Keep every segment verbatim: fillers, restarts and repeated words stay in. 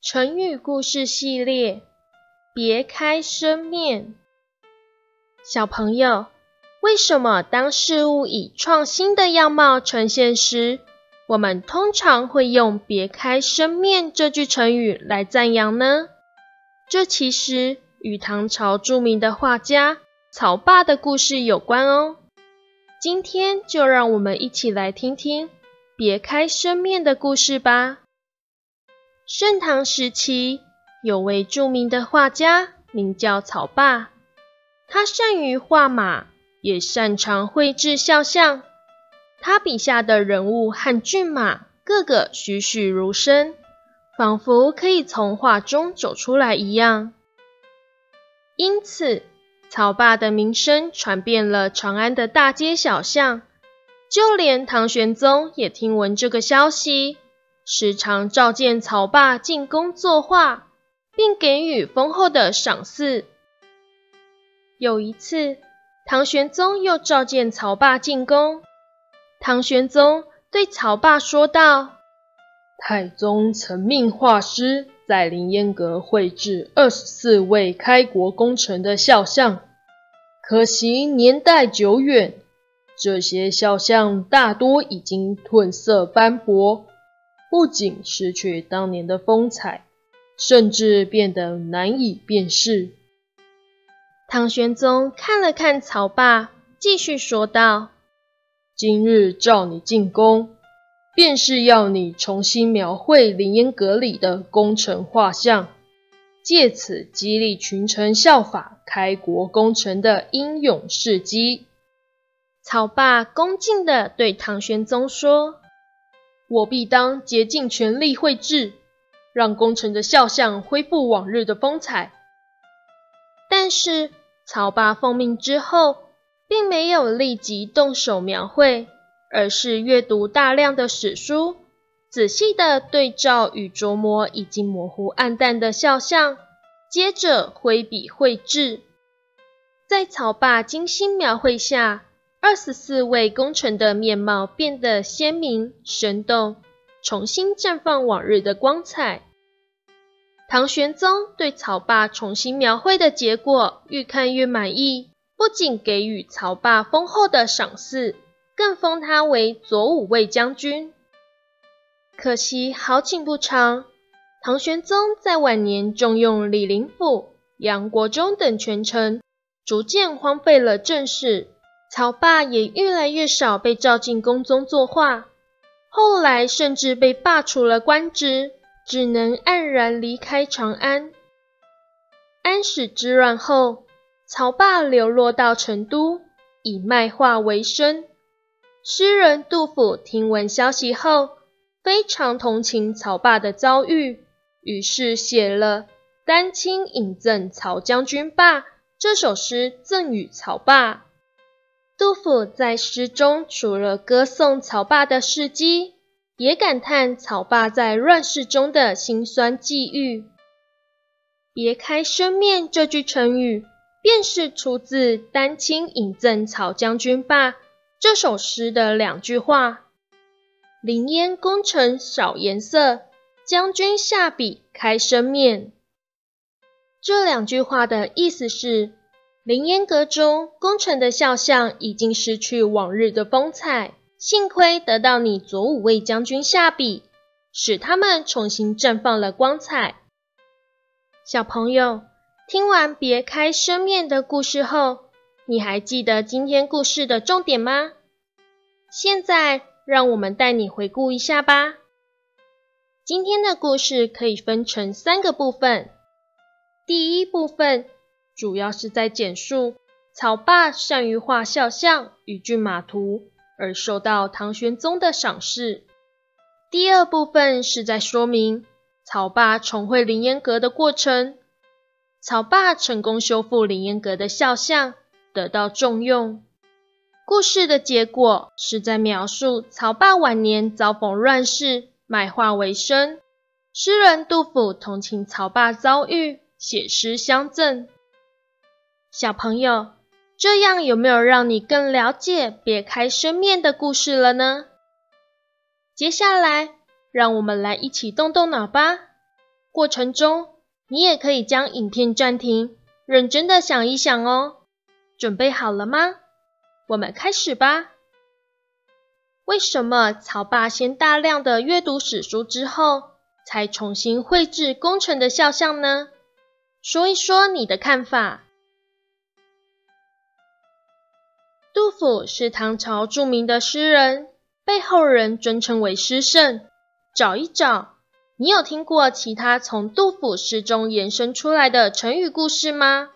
成语故事系列，别开生面。小朋友，为什么当事物以创新的样貌呈现时，我们通常会用别开生面这句成语来赞扬呢？这其实与唐朝著名的画家曹霸的故事有关哦。今天就让我们一起来听听别开生面的故事吧。盛唐时期，有位著名的画家，名叫曹霸。他善于画马，也擅长绘制肖像。他笔下的人物和骏马，个个栩栩如生，仿佛可以从画中走出来一样。因此，曹霸的名声传遍了长安的大街小巷，就连唐玄宗也听闻这个消息，时常召见曹霸进宫作画，并给予丰厚的赏赐。有一次，唐玄宗又召见曹霸进宫，唐玄宗对曹霸说道： 太宗曾命画师在凌烟阁绘制二十四位开国功臣的肖像，可惜年代久远，这些肖像大多已经褪色斑驳，不仅失去当年的风采，甚至变得难以辨识。 唐玄宗看了看曹霸，继续说道： 今日召你进宫，便是要你重新描绘凌烟阁里的功臣画像，借此激励群臣效法开国功臣的英勇事迹。 曹霸恭敬地对唐玄宗说： 我必当竭尽全力绘制，让功臣的肖像恢复往日的风采。 但是曹霸奉命之后，并没有立即动手描绘，而是阅读大量的史书，仔细地对照与琢磨已经模糊暗淡的肖像，接着挥笔绘制。在曹霸精心描绘下，二十四位功臣的面貌变得鲜明生动，重新绽放往日的光彩。唐玄宗对曹霸重新描绘的结果愈看愈满意，不仅给予曹霸丰厚的赏赐，更封他为左武卫将军。可惜好景不长，唐玄宗在晚年重用李林甫、杨国忠等权臣，逐渐荒废了政事，曹霸也越来越少被召进宫中作画，后来甚至被罢除了官职，只能黯然离开长安。安史之乱后，曹霸流落到成都，以卖画为生。诗人杜甫听闻消息后，非常同情曹霸的遭遇，于是写了《丹青引赠曹将军霸》这首诗赠予曹霸。杜甫在诗中除了歌颂曹霸的事迹，也感叹曹霸在乱世中的辛酸际遇。别开生面这句成语，便是出自《丹青引赠曹将军霸》这首诗的两句话：凌烟功臣少颜色，将军下笔开生面。这两句话的意思是，凌烟阁中功臣的肖像已经失去往日的风采，幸亏得到你左武卫将军下笔，使他们重新绽放了光彩。小朋友，听完别开生面的故事后，你还记得今天故事的重点吗？现在让我们带你回顾一下吧。今天的故事可以分成三个部分。第一部分主要是在简述曹霸善于画肖像与骏马图，而受到唐玄宗的赏识。第二部分是在说明曹霸重绘凌烟阁的过程。曹霸成功修复凌烟阁的肖像，得到重用。故事的结果是在描述曹霸晚年遭逢乱世，卖画为生。诗人杜甫同情曹霸遭遇，写诗相赠。小朋友，这样有没有让你更了解别开生面的故事了呢？接下来，让我们来一起动动脑吧。 过程中，你也可以将影片暂停，认真的想一想哦。准备好了吗？我们开始吧。为什么曹爸先大量的阅读史书之后，才重新绘制功臣的肖像呢？说一说你的看法。杜甫是唐朝著名的诗人，被后人尊称为诗圣。找一找，你有听过其他从杜甫诗中延伸出来的成语故事吗？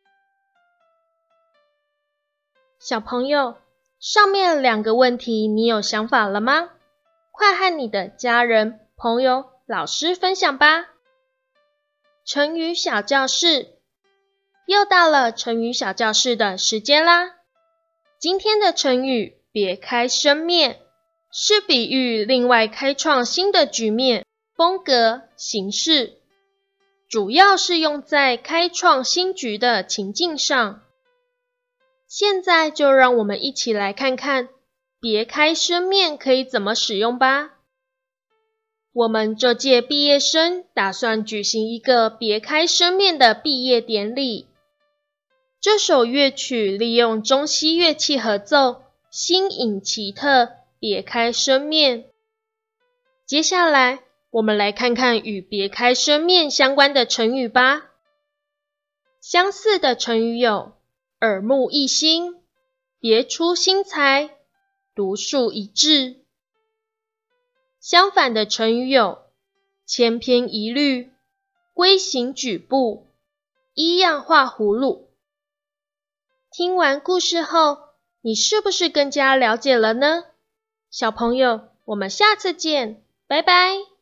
小朋友，上面两个问题你有想法了吗？快和你的家人、朋友、老师分享吧。成语小教室，又到了成语小教室的时间啦。今天的成语别开生面，是比喻另外开创新的局面、风格、形式，主要是用在开创新局的情境上。现在就让我们一起来看看别开生面可以怎么使用吧。我们这届毕业生打算举行一个别开生面的毕业典礼。这首乐曲利用中西乐器合奏，新颖奇特，别开生面。接下来，我们来看看与别开生面相关的成语吧。相似的成语有耳目一新、别出心裁、独树一帜。相反的成语有千篇一律、规行矩步、一样画葫芦。听完故事后，你是不是更加了解了呢？小朋友，我们下次见，拜拜。